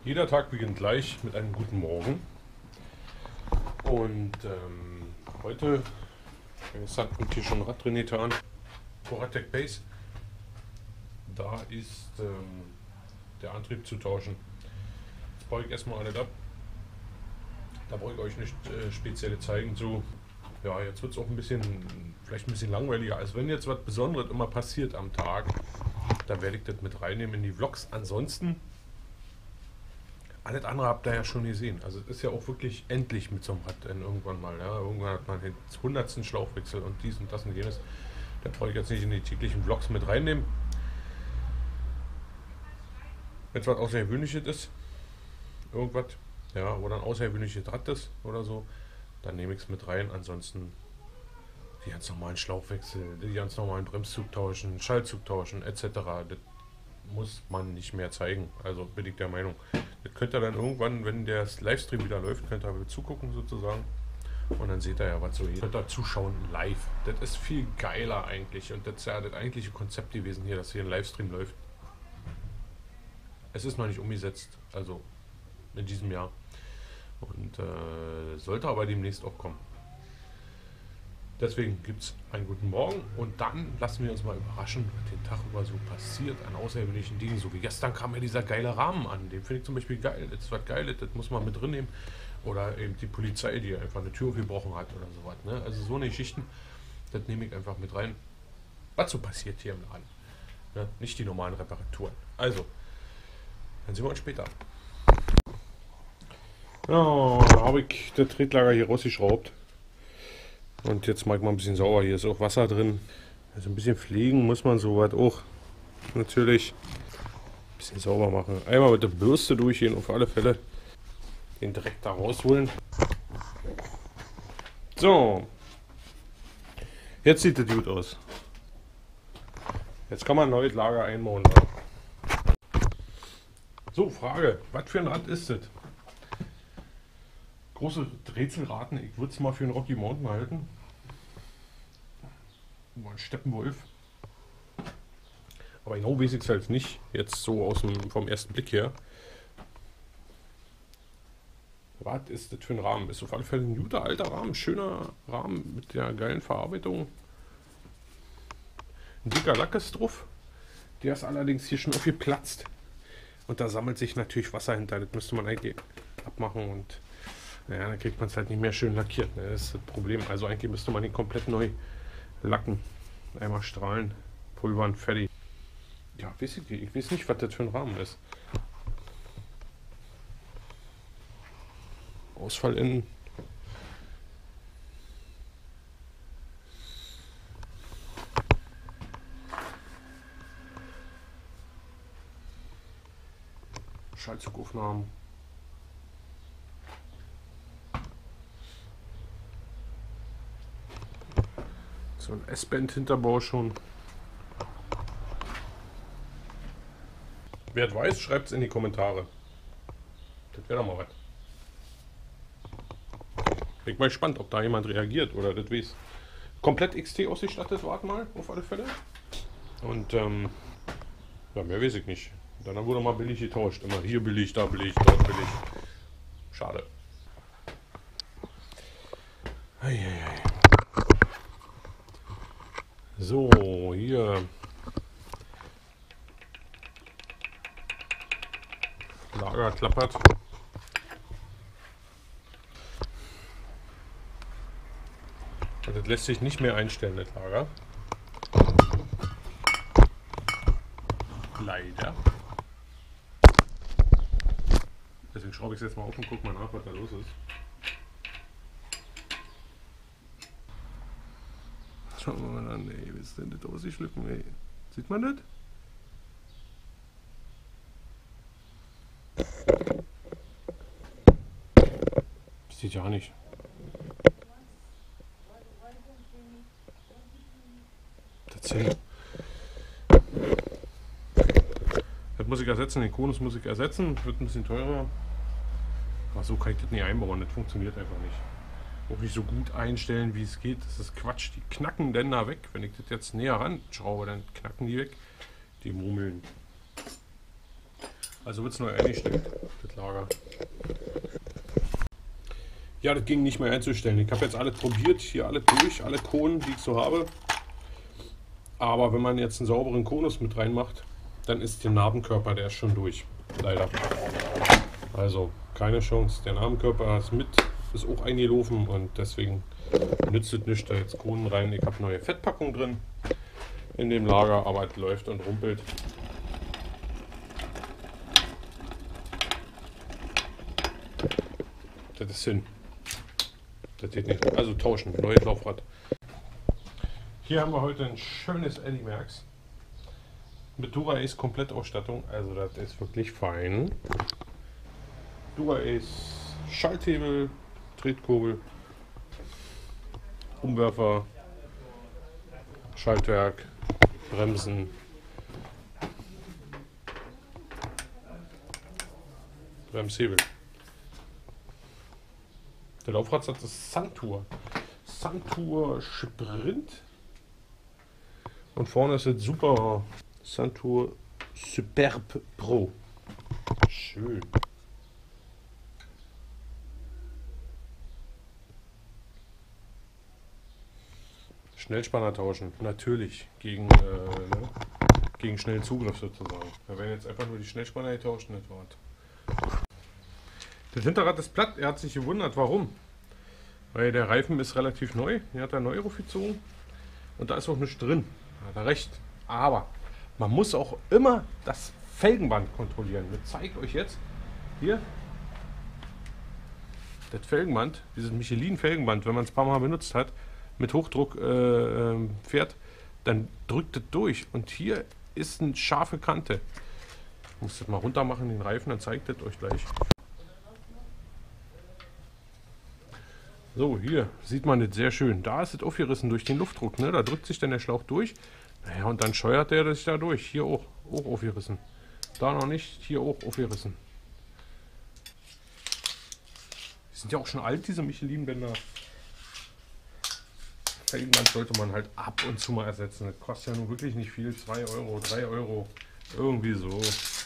Jeder Tag beginnt gleich mit einem guten Morgen. Und heute hat hier schon Radtrainierte an. Coratec Base. Da ist der Antrieb zu tauschen. Jetzt baue ich erstmal alles ab. Da brauche ich euch nicht spezielle zeigen. So, ja, jetzt wird es auch vielleicht ein bisschen langweiliger. Als wenn jetzt was Besonderes immer passiert am Tag, da werde ich das mit reinnehmen in die Vlogs. Ansonsten, alles andere habt ihr ja schon gesehen. Also es ist ja auch wirklich endlich mit so einem Rad irgendwann mal. Ja. Irgendwann hat man den 100. Schlauchwechsel und dies und das und jenes. Da brauche ich jetzt nicht in die täglichen Vlogs mit reinnehmen. Wenn es was Außergewöhnliches ist, irgendwas, ja, oder ein außergewöhnliches Rad ist oder so, dann nehme ich es mit rein. Ansonsten die ganz normalen Schlauchwechsel, die ganz normalen Bremszug tauschen, Schaltzug tauschen etc. Das muss man nicht mehr zeigen. Also bin ich der Meinung. Das könnt ihr dann irgendwann, wenn der Livestream wieder läuft, könnt ihr zugucken sozusagen. Und dann seht ihr ja, was so geht. Könnt ihr zuschauen live. Das ist viel geiler eigentlich. Und das ist ja das eigentliche Konzept gewesen hier, dass hier ein Livestream läuft. Es ist noch nicht umgesetzt, also in diesem Jahr. Und sollte aber demnächst auch kommen. Deswegen gibt es einen guten Morgen und dann lassen wir uns mal überraschen, was den Tag über so passiert an außergewöhnlichen Dingen. So wie gestern kam ja dieser geile Rahmen an. Den finde ich zum Beispiel geil. Das ist was Geiles, das muss man mit drin nehmen. Oder eben die Polizei, die einfach eine Tür gebrochen hat oder sowas. Ne? Also so eine Geschichten, das nehme ich einfach mit rein. Was so passiert hier im Laden. Ne? Nicht die normalen Reparaturen. Also, dann sehen wir uns später. Ja, da habe ich das Tretlager hier rausgeschraubt. Und jetzt mache ich mal ein bisschen sauber. Hier ist auch Wasser drin. Also ein bisschen pflegen muss man sowas auch natürlich ein bisschen sauber machen. Einmal mit der Bürste durchgehen, auf alle Fälle. Den Dreck da rausholen. So. Jetzt sieht das gut aus. Jetzt kann man ein neues Lager einbauen. So, Frage. Was für ein Rad ist das? Große Rätselraten. Ich würde es mal für einen Rocky Mountain halten. Mal ein Steppenwolf. Aber genau weiß ich es halt nicht. Jetzt so vom ersten Blick her. Was ist das für ein Rahmen? Ist auf alle Fälle ein guter alter Rahmen. Schöner Rahmen mit der geilen Verarbeitung. Ein dicker Lack ist drauf. Der ist allerdings hier schon aufgeplatzt. Und da sammelt sich natürlich Wasser hinter. Das müsste man eigentlich abmachen und naja, dann kriegt man es halt nicht mehr schön lackiert. Ne? Das ist das Problem. Also eigentlich müsste man ihn komplett neu lacken. Einmal strahlen, pulvern, fertig. Ja, weiß ich nicht. Ich weiß nicht, was das für ein Rahmen ist. Ausfall innen. Schaltzugaufnahmen. So ein S-Band-Hinterbau schon. Wer es weiß, schreibt es in die Kommentare. Das wäre doch mal was. Bin mal gespannt, ob da jemand reagiert oder das weiß. Komplett XT ausgestattet, warten mal, auf alle Fälle. Und ja, mehr weiß ich nicht. Dann wurde mal billig getauscht. Immer hier billig, da billig, dort billig. Schade. Eieiei. So, hier. Lager klappert. Das lässt sich nicht mehr einstellen, das Lager. Leider. Deswegen schraube ich es jetzt mal auf und gucke mal nach, was da los ist. Schauen wir mal an, ey, wie ist denn das ausgeschliffen, ey? Sieht man das? Sieht ja nicht. Das muss ich ersetzen, den Konus muss ich ersetzen, wird ein bisschen teurer. Aber so kann ich das nicht einbauen, das funktioniert einfach nicht. Auch nicht so gut einstellen, wie es geht. Das ist Quatsch. Die knacken denn da weg. Wenn ich das jetzt näher ran schraube, dann knacken die weg. Die Murmeln. Also wird es neu eingestellt, das Lager. Ja, das ging nicht mehr einzustellen. Ich habe jetzt alles probiert, hier alles durch, alle Konen, die ich so habe. Aber wenn man jetzt einen sauberen Konus mit reinmacht, dann ist der Narbenkörper, der ist schon durch. Leider. Also keine Chance. Der Narbenkörper ist auch eingelaufen und deswegen nützt es nichts, da jetzt Konen rein. Ich habe neue Fettpackung drin in dem Lager, aber es läuft und rumpelt. Das ist hin. Das geht nicht. Also tauschen, neues Laufrad. Hier haben wir heute ein schönes Eddy Merckx mit Dura-Ace Komplettausstattung. Also das ist wirklich fein. Dura-Ace Schalthebel, Tretkurbel, Umwerfer, Schaltwerk, Bremsen, Bremshebel. Der Laufrad hat das Santur Sprint und vorne ist jetzt super Santur Superb Pro. Schön. Schnellspanner tauschen, natürlich, gegen schnellen Zugriff sozusagen. Da werden jetzt einfach nur die Schnellspanner getauscht und das war's. Das Hinterrad ist platt, er hat sich gewundert, warum. Weil der Reifen ist relativ neu, hier hat er neu gezogen und da ist auch nichts drin. Da hat er recht. Aber man muss auch immer das Felgenband kontrollieren. Ich zeige euch jetzt hier das Felgenband, dieses Michelin-Felgenband, wenn man es ein paar Mal benutzt hat, mit Hochdruck fährt, dann drückt es durch und hier ist eine scharfe Kante. Ich muss das mal runter machen, den Reifen, dann zeigt es euch gleich. So, hier sieht man das sehr schön. Da ist es aufgerissen durch den Luftdruck. Ne? Da drückt sich dann der Schlauch durch. Naja, und dann scheuert der sich da durch. Hier auch aufgerissen. Da noch nicht, hier auch aufgerissen. Die sind ja auch schon alt, diese Michelin-Bänder. Felgenband sollte man halt ab und zu mal ersetzen. Das kostet ja nun wirklich nicht viel. 2 Euro, 3 Euro. Irgendwie so.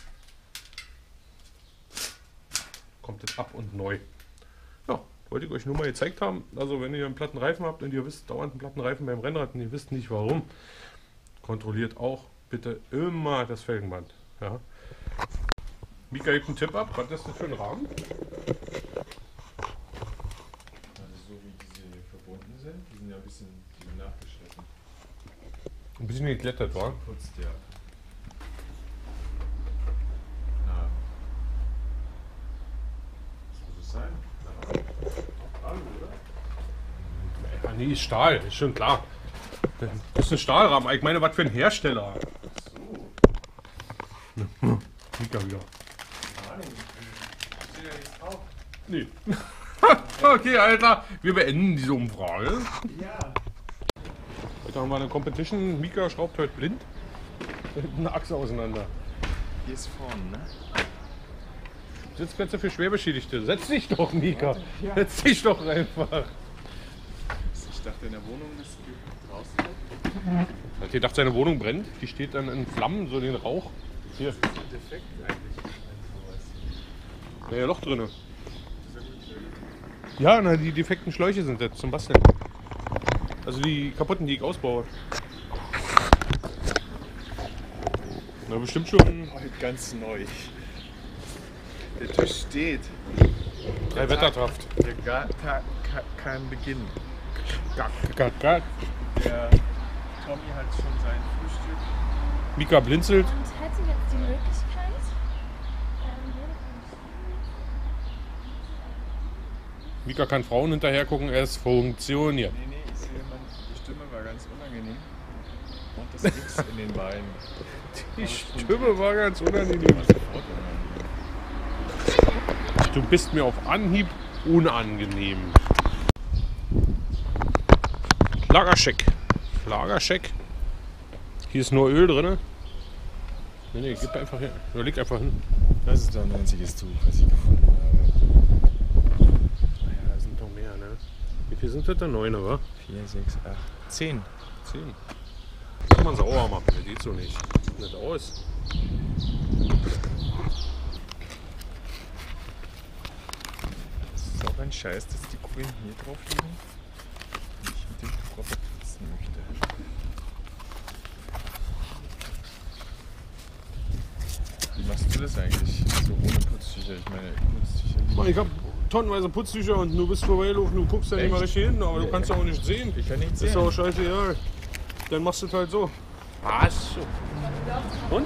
Kommt das ab und neu. Ja, wollte ich euch nur mal gezeigt haben. Also wenn ihr einen platten Reifen habt und ihr wisst, dauernd einen platten Reifen beim Rennrad und ihr wisst nicht warum, kontrolliert auch bitte immer das Felgenband. Ja. Mika gibt einen Tipp ab. Was ist das für ein Rahmen? So wie diese verbunden sind, die sind ja ein bisschen nachgeschliffen. Ein bisschen geklettert, war? Putzt, ja. Na. Was muss es sein? Alu, oder? Ja, nee, ist Stahl, ist schon klar. Das ist ein Stahlrahmen. Ich meine, was für ein Hersteller. So. Mika wieder. Keine Ahnung. Steht ja nichts drauf. Nee. Okay, Alter, wir beenden diese Umfrage. Ja. Heute haben wir eine Competition. Mika schraubt heute blind eine Achse auseinander. Hier ist vorne, ne? Sitzplätze für Schwerbeschädigte. Setz dich doch, Mika. Setz dich doch einfach. Ich dachte in der Wohnung ist draußen. Hat ihr gedacht, seine Wohnung brennt? Die steht dann in Flammen, so den Rauch. Hier, Defekt eigentlich. Sowas. wäre ja Loch drin. Ja, na, die defekten Schläuche sind jetzt zum Basteln. Also die kaputten, die ich ausbaue. Na, bestimmt schon Heute ganz neu. Der Tisch steht. 3 Wetterkraft. Der Tag kann beginnen. Gack. Der Tommy hat schon sein Frühstück. Mika blinzelt. Und hätte jetzt die Möglichkeit, Mika kann Frauen hinterher gucken, es funktioniert. Nee, ich sehe, die Stimme war ganz unangenehm. Und das X in den Beinen. Die Stimme war ganz unangenehm. War sofort unangenehm. Du bist mir auf Anhieb unangenehm. Lagercheck. Lagercheck. Hier ist nur Öl drin. Nee, gib einfach hin. Oder leg einfach hin. Das ist ein einziges Tuch, was ich gefunden habe. Naja, da sind doch mehr, ne? Wie viel sind das denn? 9, oder? 4, 6, 8, 10. 10. Kann man sauer machen, das geht so nicht. Sieht nicht aus. ein Scheiß, dass die Kugeln hier drauf liegen und ich mit dem Tuch putzen möchte. Wie machst du das eigentlich? So ohne Putztücher? Ich meine, Putztücher. Ich hab tonnenweise Putztücher und du bist vorbeigelaufen, du guckst ja nicht mal richtig hin, aber du kannst ja auch nicht sehen. Ich kann nicht Das sehen. ist auch scheißegal. Dann machst du es halt so. Was? Und?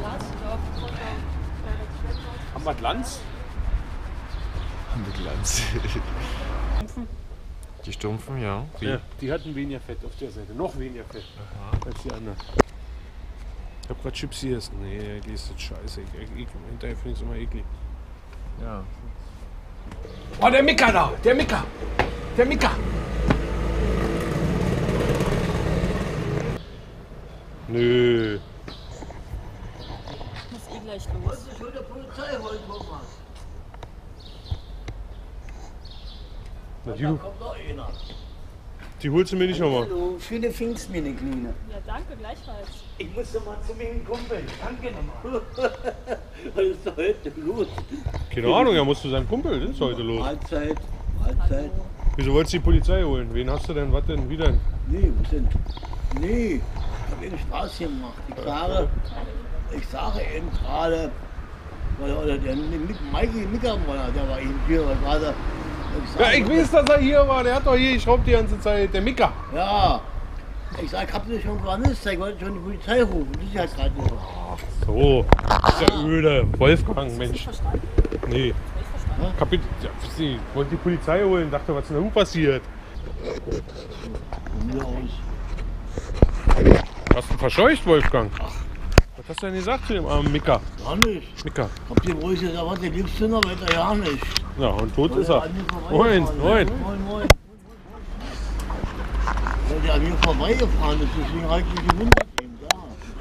Haben wir Glanz? Mit Glanz. Die Stumpfen, ja. Wie? Ja, die hatten weniger Fett auf der Seite. Noch weniger Fett als die anderen. Ich hab grad Chips gegessen. Nee, die ist jetzt scheiße. Hinterher finde ich es immer eklig. Ja. Oh, der Micker da! Der Micker! Der Micker! Nö. Ich muss eh gleich los. Na, die holst du mir nicht nochmal. Hallo, schöne Pfingsten, meine Kleine. Ja, danke, gleichfalls. Ich muss doch mal zu meinem Kumpel. Danke nochmal. Was ist da heute los? Keine Ahnung, er muss zu seinem Kumpel. Das ist heute los. Mahlzeit, Mahlzeit. Wieso wolltest du die Polizei holen? Wen hast du denn? Was denn? Wie denn? Nee, was denn? Nee, ich habe eben Spaß gemacht. Ich sage eben gerade, weil der Mikey Mickermann, der war eben hier, was war der? Ja, ich weiß, dass er hier war. Der hat doch hier geschraubt die ganze Zeit. Der Micker. Ja, ich sag, ich hab dich schon woanders, ich wollte schon die Polizei rufen. Sicherheitsrat. So, ist ja öde. Wolfgang, Mensch. Verstanden? Nee. Kapitel. Ja, sie wollte die Polizei holen. Dachte, was ist denn da passiert? Von mir aus. Hast du verscheucht, Wolfgang? Was hast du denn gesagt zu dem armen Micker? Gar nicht. Micker. Habt ihr ruhig gesagt, was, der lebst du noch weiter? Ja nicht. Ja, und tot ist er. An mir Moin, vorbeigefahren moin. ist. Moin, moin. Weil der an mir vorbeigefahren ist, deswegen habe ich mich gewundert. Eben da.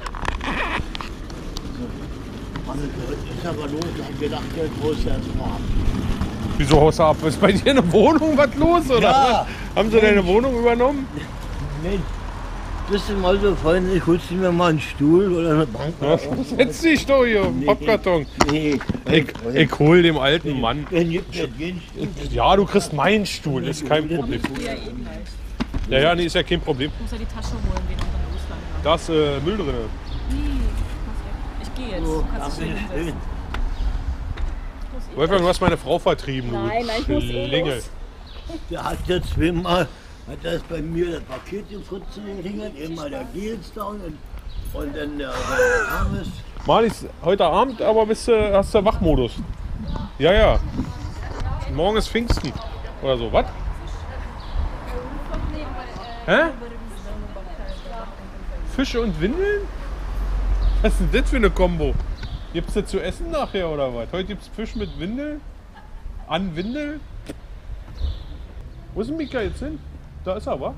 Mann, das ist aber los. Ich hab gedacht, der groß erstmal ab. Wieso haust du ab? Ist bei dir eine Wohnung was los, oder? Ja. Haben sie deine Wohnung übernommen? Mensch, bist du mal so freundlich, holst du mir mal einen Stuhl oder eine Bank? Ja, setz dich doch hier auf den Pappkarton. Nee. Ich hol dem alten Mann. Wenn gibt es den Stuhl. Ja, du kriegst meinen Stuhl, ist kein Problem. Ja, eh gleich. Ja, ja, nee, ist ja kein Problem. Ich muss ja die Tasche holen, wen unseren Ostern haben. Da ist Müll drin. Ich gehe jetzt. So, Du kannst dich danke schön schön. Wolfgang, du hast meine Frau vertrieben, du Nein, ich muss eh Schlingel. los. Der hat jetzt zweimal, hat das bei mir das Paket gefritzt hingert, immer der Gels da und dann der Thomas. Marlies, heute Abend aber hast du Wachmodus. Ja, ja. Morgen ist Pfingsten. Oder so, was? Hä? Fische und Windeln? Was ist denn das für eine Kombo? Gibt's das zu essen nachher oder was? Heute gibt's Fisch mit Windeln? An Windel? Wo ist denn Mika jetzt hin? Da ist er, wa?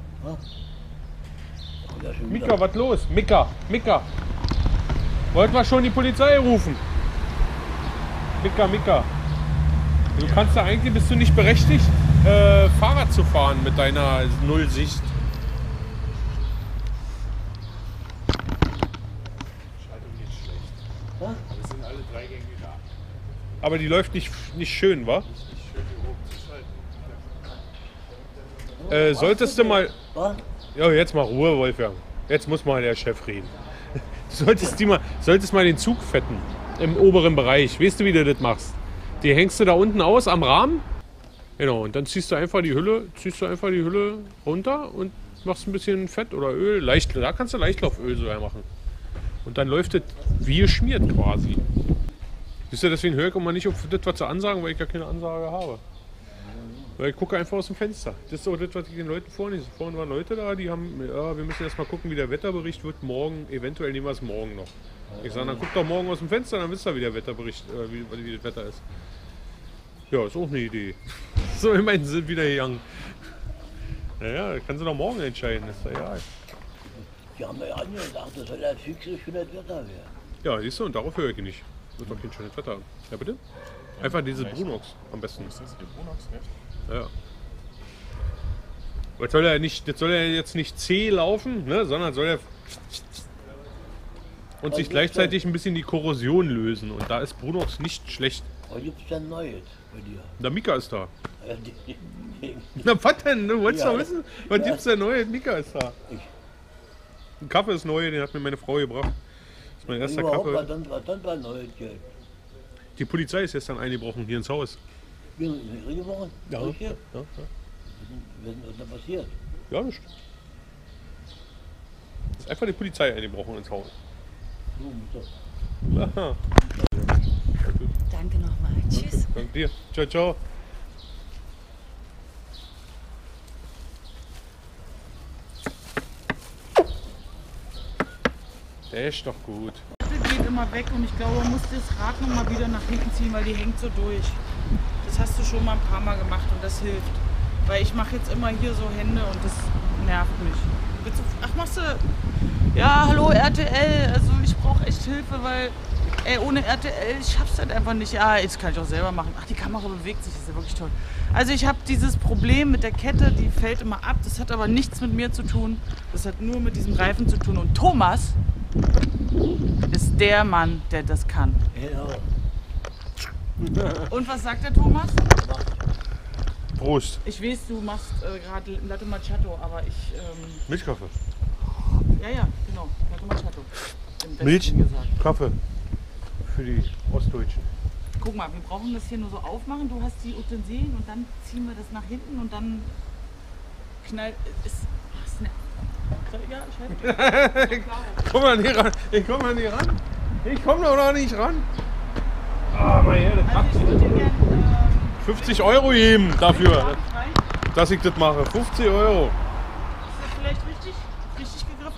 Mika, was los? Mika, Mika. Wollten wir schon die Polizei rufen? Mika, Mika. Du kannst ja eigentlich, bist du nicht berechtigt, Fahrrad zu fahren mit deiner Nullsicht. Aber die läuft nicht schön, wa? Solltest du mal... Was? Ja, jetzt mal Ruhe, Wolfgang. Jetzt muss mal der Chef reden. Du solltest mal den Zug fetten. Im oberen Bereich. Weißt du, wie du das machst? Die hängst du da unten aus am Rahmen. Genau, und dann ziehst du einfach die Hülle runter und machst ein bisschen Fett oder Öl. Da kannst du Leichtlauföl sogar machen. Und dann läuft das wie geschmiert quasi. Siehst du, deswegen höre ich immer nicht auf das, was sie ansagen, weil ich ja keine Ansage habe. Weil ich gucke einfach aus dem Fenster. Das ist auch das, was ich den Leuten vorhin waren Leute da, die haben, ja, wir müssen erst mal gucken, wie der Wetterbericht wird morgen. Eventuell nehmen wir es morgen noch. Ich sage, dann guck doch morgen aus dem Fenster, dann wisst ihr, wie der Wetterbericht, wie das Wetter ist. Ja, ist auch eine Idee. So, immerhin sind wieder gegangen. Naja, kannst du doch morgen entscheiden, ist doch egal. Die haben ja angesagt, das soll ja fixe schönes Wetter werden. Ja, siehst du, und darauf höre ich nicht. Wird doch kein schönes Wetter. Ja, bitte? Einfach diese Brunox am besten. Ist das die Brunox, echt? Ja. Das soll ja jetzt nicht zäh laufen, ne, sondern soll ja und sich gleichzeitig ein bisschen die Korrosion lösen. Und da ist Brunox nicht schlecht. Was gibt's denn Neues bei dir? Der Mika ist da. Ja, Na, was denn? Du wolltest Ja. doch wissen, was Ja. gibt's denn Neues? Mika ist da. Ich- Ein Kaffee ist neu, den hat mir meine Frau gebracht. Das ist mein erster Überhaupt, Kaffee. was dann bei Neues gibt. Die Polizei ist gestern eingebrochen hier ins Haus. Wir sind reingebrochen. Ja. Richtig? Ja, Was ist da passiert? ja nicht. Ist einfach die Polizei eingebrochen ins Haus. Du musst doch. Aha. Danke nochmal. Tschüss. Danke dir. Ciao, ciao. Der ist doch gut. Die geht immer weg und ich glaube, man muss das Rad noch mal wieder nach hinten ziehen, weil die hängt so durch. Das hast du schon mal ein paar Mal gemacht und das hilft. Weil ich mache jetzt immer hier so Hände und das nervt mich. Willst du, ach, machst du? Ja, hallo RTL. Also ich brauche echt Hilfe, weil ohne RTL, ich schaff's halt einfach nicht. Ja, jetzt kann ich auch selber machen. Ach, die Kamera bewegt sich, das ist ja wirklich toll. Also ich habe dieses Problem mit der Kette, die fällt immer ab. Das hat aber nichts mit mir zu tun. Das hat nur mit diesem Reifen zu tun. Und Thomas ist der Mann, der das kann. Genau. Und was sagt der Thomas? Prost. Ich weiß, du machst gerade Latte Macchiato, aber ich... Milchkaffee. ja, genau. Latte Macchiato. Im Westen Milch, gesagt. Kaffee. Für die Ostdeutschen. Guck mal, wir brauchen das hier nur so aufmachen. Du hast die Utensilien und dann ziehen wir das nach hinten und dann knallt... Ist ne, egal, Komm mal nicht ran. Ich komm mal nicht ran. Ich komm doch noch nicht ran. Ah, mein Herr, das Also ich würde dir gerne... 50 Euro geben dafür, rein. dass ich das mache. 50 Euro. Ist das vielleicht richtig gegriffen?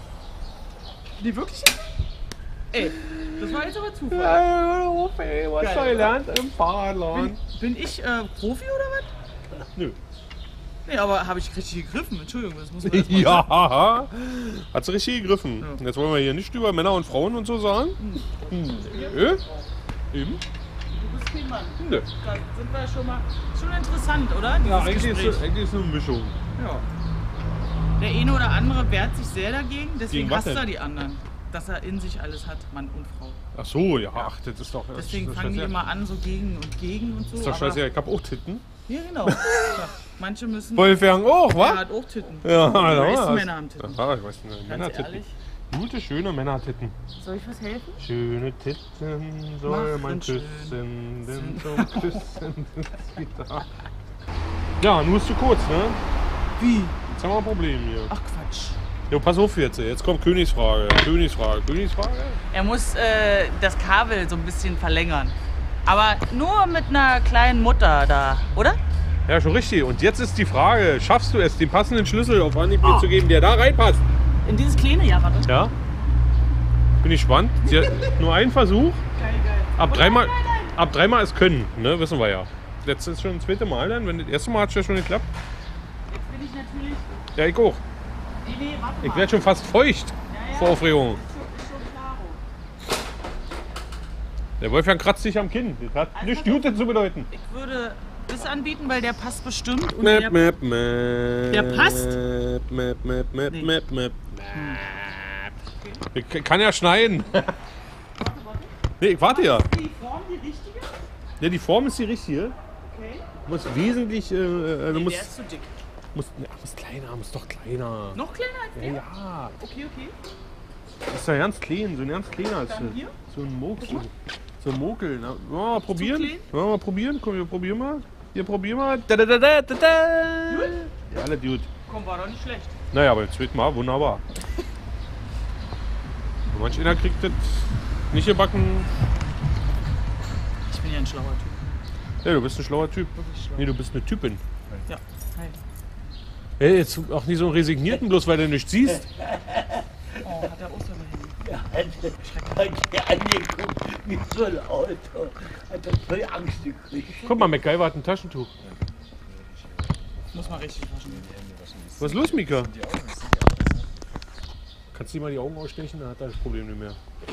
Nee, wirklich? Ey, das war jetzt aber Zufall. Ey, was Geil, soll gelernt im Fahrradladen? Bin ich Profi oder was? Nö. Nee, aber habe ich richtig gegriffen? Entschuldigung, das muss man erst mal sagen. Ja, hat sie richtig gegriffen. Ja. Jetzt wollen wir hier nicht über Männer und Frauen und so sagen. Nö. Eben? Du bist kein Mann. Nö. Da sind wir schon interessant, oder? Dieses Ja, eigentlich Gespräch. ist es eine Mischung. Ja. Der eine oder andere wehrt sich sehr dagegen, deswegen Gegen was hasst er denn? die anderen. Dass er in sich alles hat, Mann und Frau. Ach so, ja, ach, das ist doch. Deswegen das ist fangen die scheiße. immer an, so gegen und so. Das ist doch aber- scheiße, ich hab auch Titten. Ja, genau. Ja. Manche müssen. Wolfgang auch, Er wa? hat auch Titten. Ja, Die da meisten war's. Männer haben Titten. Aha, ich weiß nicht, Ganz Männertitten. ehrlich. Gute, schöne Männertitten. Soll ich was helfen? Schöne Titten soll man Machen schön. küssen, denn zum Küssen sind sie da. Ja, nur ist zu kurz, ne? Wie? Jetzt haben wir ein Problem hier. Ach Quatsch. Jo, pass auf jetzt. Jetzt kommt Königsfrage. Königsfrage. Er muss das Kabel so ein bisschen verlängern. Aber nur mit einer kleinen Mutter da, oder? Ja, schon richtig. Und jetzt ist die Frage, schaffst du es, den passenden Schlüssel auf Anhieb mir zu geben, der da reinpasst? In dieses kleine, ja, warte. Ja? Bin ich gespannt. Sie hat nur einen Versuch. Geil. Ab dreimal ist können, ne? Wissen wir ja. Jetzt ist schon das zweite Mal dann. Wenn das erste Mal hat es ja schon geklappt. Jetzt bin ich natürlich. Ja, ich auch. Nee, warte Ich mal. werde schon fast feucht vor Aufregung. Ist schon klaro. Der Wolfgang kratzt sich am Kinn. Das hat Also, nichts Gutes zu bedeuten. Ich würde das anbieten, weil der passt bestimmt. Und der, Map. Der passt? Map. Ich kann ja schneiden. Nee, ich warte ja. die Form die richtige? Ja, die Form ist die richtige. Okay. Du musst wesentlich. Du Der musst, ist zu dick. musst kleiner, muss doch kleiner. Noch kleiner als der? Ja, Okay. das ist ja ganz klein, so ein ganz kleiner. Ist Dann hier? so ein Mokel. So ein Mokel. Na, wollen wir mal probieren? klein? Wollen wir mal probieren? Komm, wir probieren mal. Hier, probieren mal. Da. Ja, alles gut. Komm, war doch nicht schlecht. Naja, aber jetzt wird mal wunderbar. Und manch einer kriegt das nicht gebacken. Ich bin ja ein schlauer Typ. Ja, du bist ein schlauer Typ. Wirklich schlau. Nee, du bist eine Typin. Ja. Hi. Hey, jetzt auch nicht so einen Resignierten, bloß weil du nichts siehst. Oh, hat er Osterhände. Ja, hat der angeguckt wie so ein Auto. Hat er voll Angst gekriegt. Guck mal, MacGyver hat ein Taschentuch. Muss man richtig waschen. Was ist los, Mika? Kannst du dir mal die Augen ausstechen? Dann hat er das Problem nicht mehr.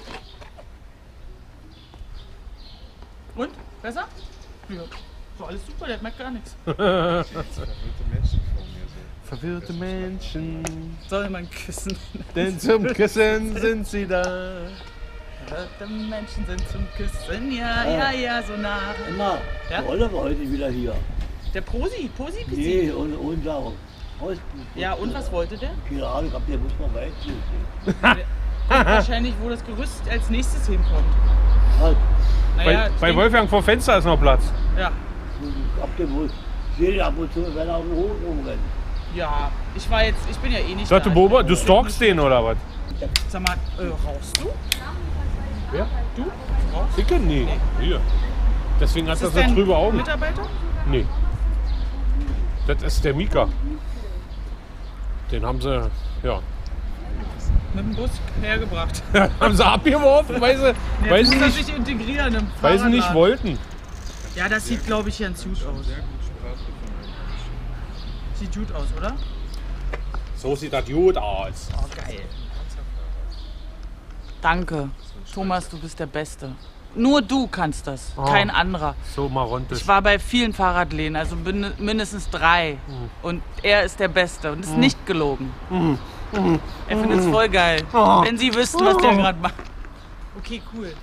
Und? Besser? Ja. So, alles super, der merkt gar nichts. Verwirrte Menschen vor mir so. Verwirrte Menschen, Soll man küssen? denn zum Küssen sind sie da. Verrückte Menschen sind zum Küssen, ja, so nah. Emma, Ja? der Oliver heute wieder hier. Der Posi, Nee, und Sauer. Ja, und was wollte der? Keine Ahnung, ich hab der muss mal weit. Wahrscheinlich, wo das Gerüst als nächstes hinkommt. Was? Naja, Bei Wolfgang vor Fenster ist noch Platz. Ja. Habt ihr wohl? Ich sehe den ab und zu, wenn er auf den Hof rumrennt. Ja, ich bin ja eh nicht Sagt da. du stalkst den oder was? Sag mal, rauchst du? Ja. Du? Rauchst? Ich kann nie. Hier. Deswegen hat Ist er das so dein trübe Augen. Mitarbeiter? Nee. Das ist der Mika. Den haben sie, ja. Mit dem Bus hergebracht. haben sie abgeworfen, weil sie, weil sie, muss nicht, sich integrieren im weil sie nicht Fahrradladen. wollten. Ja, das sieht, glaube ich, ganz gut aus. Sehr gut Sprache von Sieht gut aus, oder? So sieht das gut aus. Oh, geil. Danke. Thomas, du bist der Beste. Nur du kannst das, kein anderer. So marontisch. Ich war bei vielen Fahrradläden, also mindestens 3. Und er ist der Beste und ist nicht gelogen. Er findet es voll geil. Wenn Sie wüssten, was der gerade macht. Okay, cool.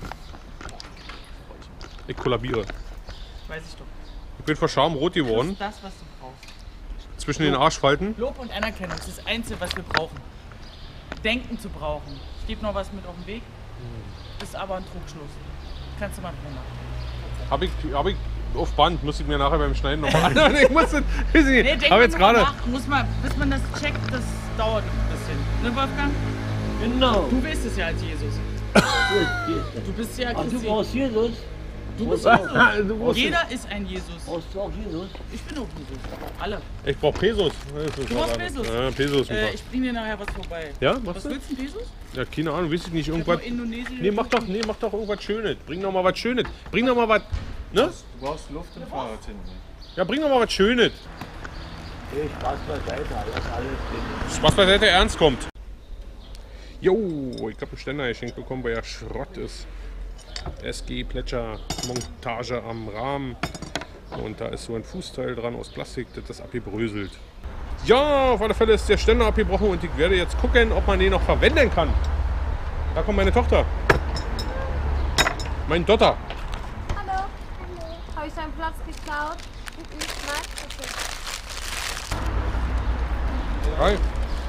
Ich kollabiere. Weiß ich doch. Ich bin vor Scham rot Das geworden. ist das, was du brauchst. Zwischen den Arschfalten. Lob und Anerkennung ist das Einzige, was wir brauchen. Denken zu brauchen. Ich gebe noch was mit auf den Weg. Ist aber ein Trugschluss. Kannst du mal drin machen. Hab ich auf Band, muss ich mir nachher beim Schneiden nochmal anhören. Ich muss das, Nee, denk hab mal jetzt drüber gerade. nach. Muss mal, bis man das checkt, das dauert ein bisschen. Ne, Wolfgang? Genau. Du weißt es ja als Jesus. Du bist ja Ach, du Christi. brauchst Jesus? Du bist Du Jesus. brauchst- Jeder ist ein Jesus. Brauchst du auch Jesus? Ich bin auch Jesus. Alle. Ich brauch Pesos. Du brauchst Pesos? Ja, Pesos. Ich bring dir nachher was vorbei. Ja, Was machst du? willst du, Pesos? Ja, keine Ahnung, weiß ich nicht. Ich hab Irgendwas. nur Indonesien. Nee, mach doch irgendwas Schönes. Bring doch mal was Schönes. Bring doch mal was. Ne? Du brauchst Luft im Fahrrad hinten. Ja, bring doch mal was Schönes. Nee, Spaß beiseite, das alles drin. Spaß beiseite, ernst kommt. Jo, ich habe einen Ständer geschenkt bekommen, weil er Schrott ist. SG Plätscher Montage am Rahmen. Und da ist so ein Fußteil dran aus Plastik, das ist abgebröselt. Ja, auf alle Fälle ist der Ständer abgebrochen und ich werde jetzt gucken, ob man den noch verwenden kann. Da kommt meine Tochter. Mein Dotter. Hallo. Habe ich seinen Platz geklaut? Nein? Okay. Hi.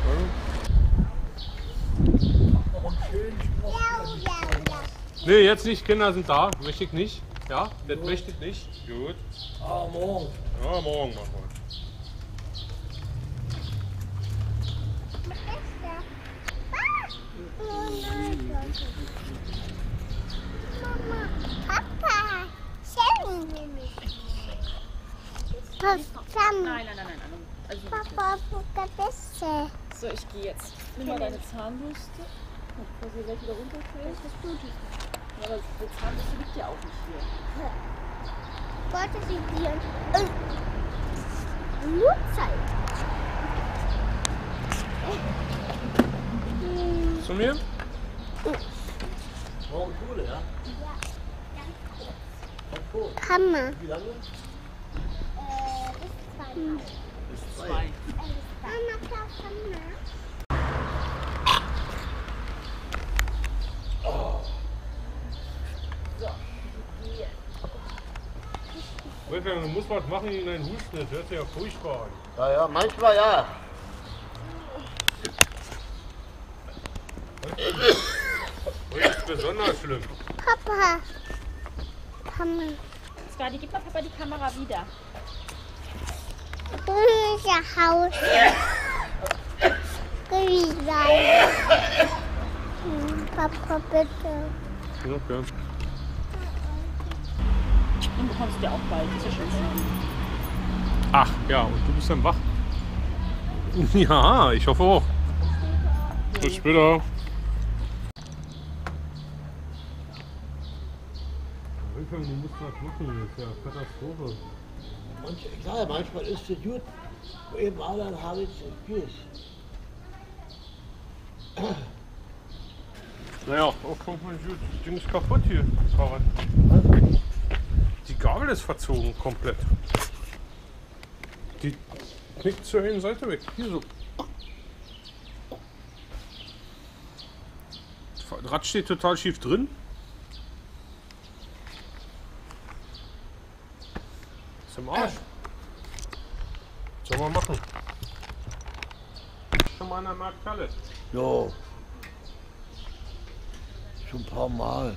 Nee, jetzt nicht, Kinder sind da. Möchte ich nicht. Ja, das möchte ich nicht. Gut. Ah, morgen. Ja, morgen machen wir. Papa, schämen wir mich. Nein. Also, Papa, Papa, Beste. so, ich gehe jetzt. Nimm mal deine Zahnbürste. Bevor sie gleich wieder runterfällt. Das blutet. Ja, aber die Zahnbürste liegt ja auch nicht hier. Wollte sie dir nur zeigen. Zu mir? Morgen Schule, ja? Hammer. Wie lange? Bis 2. 2. Mama, Papa, Hammer. Wolfgang, du musst was machen gegen deinen Husten, das hört sich ja furchtbar an. Ja, ja, manchmal ja. Das ist besonders schlimm. Papa. Hammer. Skadi, gib mal Papa die Kamera wieder. Böse Haus. Papa, bitte. Okay. Und bekommst du ja auch bald. Ist ja schön. Ach, ja, und du bist dann wach. Ja, ich hoffe auch. Bis später. Wolfgang, du musst was machen, das ist ja Katastrophe. Ich sage, manchmal ist es gut. Eben anderen habe ich es gut. Naja, auch kommt man gut. Das Ding ist kaputt hier, das Fahrrad. Die Gabel ist verzogen, komplett. Die knickt zur einen Seite weg. Hier so. Das Rad steht total schief drin. Ist im Arsch. Was soll man machen? Schon mal an der Markthalle. Jo. Schon ein paar Mal.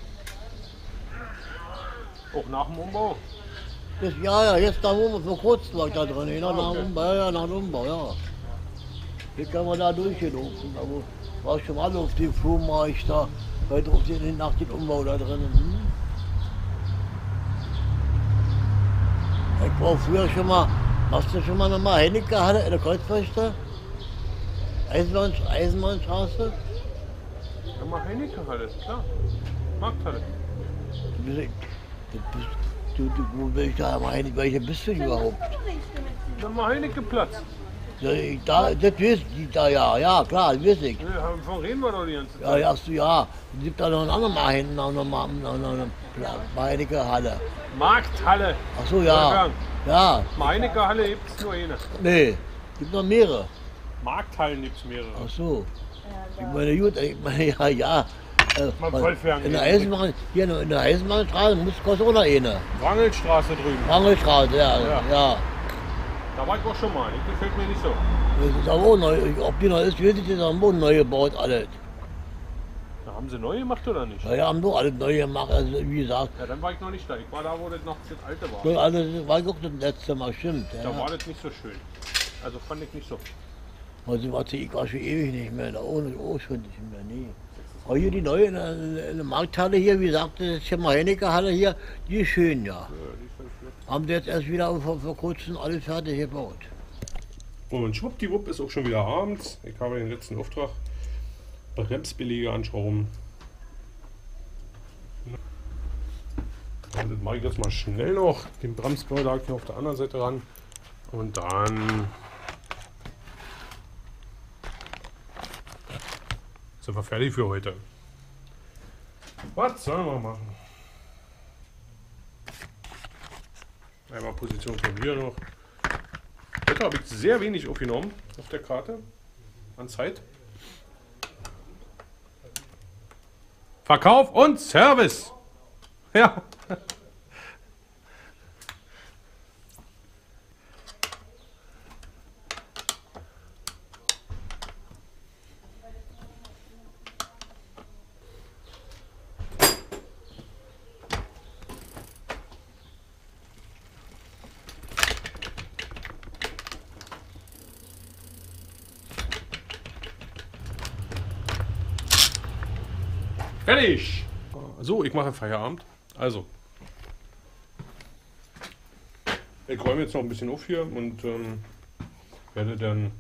Auch nach dem Umbau. Ja, jetzt nach dem Umbau, vor kurzem war ich da drin. Nach dem Umbau, ja, nach dem Umbau, ja. Jetzt kann man da durchgelaufen. Aber war schon mal auf dem Flohmarkt da, heute auf den, nach dem Umbau da drin. Ich war früher schon mal, hast du schon mal nochmal Hennecke Halle in der Kreuzfechter? Eisenbahnstraße? Ja, mal Heineke-Halle, klar. Markthalle. Wo bin ich da? Welche bist du überhaupt? Dann mal Heineke-Platz. Das weiß ich, da, ja, klar, das weiß ich. Ja, davon reden wir doch die ganze Ja, Zeit. ja, hast du, ja. Es gibt da noch einen anderen Mal hinten, noch eine Heineke-Halle. Markthalle. Ach so, ja. Ja, Heineke-Halle gibt es nur eine. nee, gibt noch mehrere. Markthallen gibt es mehrere. Ach so. Ich meine, gut, ja. Mal Vollfernsehen. In der Eisenbahn, hier in der Eisenbahnstraße kostet auch noch eine. Wrangelstraße drüben. Rangelstraße, Ja. ja. Da war ich auch schon mal. Das gefällt mir nicht so. Das ist aber auch neu. Ob die noch ist, weiß ich, das haben auch neu gebaut, alles. Da haben sie neu gemacht oder nicht? Ja, haben doch alles neu gemacht, also wie gesagt. Ja, dann war ich noch nicht da. Ich war da, wo das noch das alte war. So, also, das war auch das letzte Mal, stimmt. Da Ja. war das nicht so schön. Also fand ich nicht so. Also, warte, ich war schon ewig nicht mehr, da ohne schon nicht mehr, nee. Aber hier die neue, in der Markthalle hier, wie gesagt, das ist ja mal Hennecke-Halle hier, die ist schön, ja. Haben sie jetzt erst wieder vor kurzem alles fertig gebaut. Und schwuppdiwupp ist auch schon wieder abends. Ich habe den letzten Auftrag. Bremsbeläge anschrauben. Und das mache ich jetzt mal schnell noch. Den Bremsbelag hier auf der anderen Seite ran. Und dann sind wir fertig für heute. Was sollen wir machen? Einmal Position von hier noch. Heute habe ich sehr wenig aufgenommen auf der Karte an Zeit. Verkauf und Service. Ja. Fertig! So, ich mache Feierabend. Also, ich räume jetzt noch ein bisschen auf hier und werde dann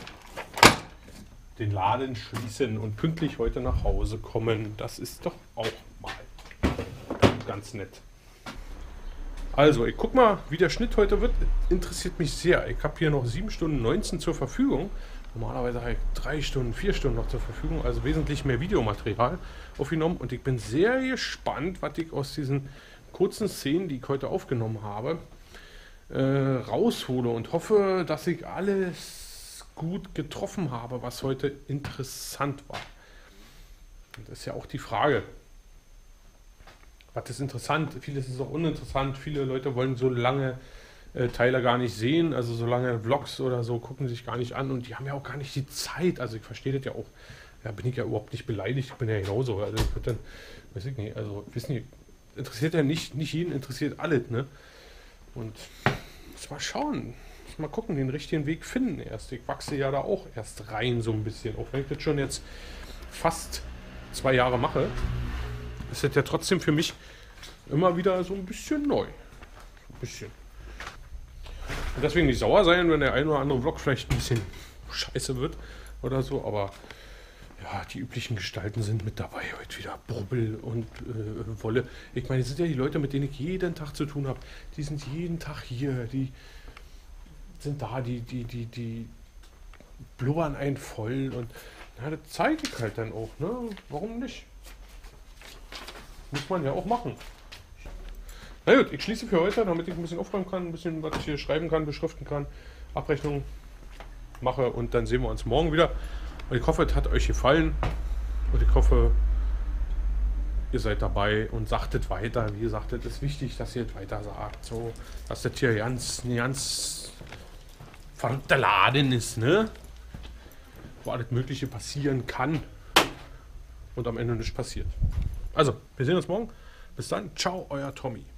den Laden schließen und pünktlich heute nach Hause kommen. Das ist doch auch mal ganz nett. Also, ich guck mal, wie der Schnitt heute wird. Interessiert mich sehr. Ich habe hier noch 7 Stunden 19 zur Verfügung. Normalerweise habe ich 3 Stunden, 4 Stunden noch zur Verfügung, also wesentlich mehr Videomaterial aufgenommen. Und ich bin sehr gespannt, was ich aus diesen kurzen Szenen, die ich heute aufgenommen habe, raushole und hoffe, dass ich alles gut getroffen habe, was heute interessant war. Und das ist ja auch die Frage. Was ist interessant? Vieles ist auch uninteressant. Viele Leute wollen so lange Teile gar nicht sehen, also so lange Vlogs oder so gucken sich gar nicht an und die haben ja auch gar nicht die Zeit. Also ich verstehe das ja auch. Da bin ich ja überhaupt nicht beleidigt. Ich bin ja genauso. Also ich würde dann, weiß ich nicht, also wissen die, interessiert ja nicht jeden, interessiert alles, ne? Und muss mal schauen, muss mal gucken, den richtigen Weg finden erst. Ich wachse ja da auch erst rein so ein bisschen. Auch wenn ich das schon jetzt fast 2 Jahre mache, ist das ja trotzdem für mich immer wieder so ein bisschen neu. So ein bisschen. Und deswegen nicht sauer sein, wenn der ein oder andere Vlog vielleicht ein bisschen scheiße wird oder so, aber ja, die üblichen Gestalten sind mit dabei. Heute wieder Brubbel und Wolle. Ich meine, das sind ja die Leute, mit denen ich jeden Tag zu tun habe. Die sind jeden Tag hier, die sind da, die blubbern einen voll und na, das zeige ich halt dann auch, ne? Warum nicht? Muss man ja auch machen. Na gut, ich schließe für heute, damit ich ein bisschen aufräumen kann, ein bisschen was ich hier schreiben kann, beschriften kann, Abrechnung mache und dann sehen wir uns morgen wieder. Und ich hoffe, es hat euch gefallen und ich hoffe, ihr seid dabei und sagt es weiter. Wie gesagt, es ist wichtig, dass ihr es weiter sagt. So, dass das hier ein ganz verrückter Laden ist, ne? Wo alles Mögliche passieren kann und am Ende nichts passiert. Also, wir sehen uns morgen. Bis dann. Ciao, euer Tommy.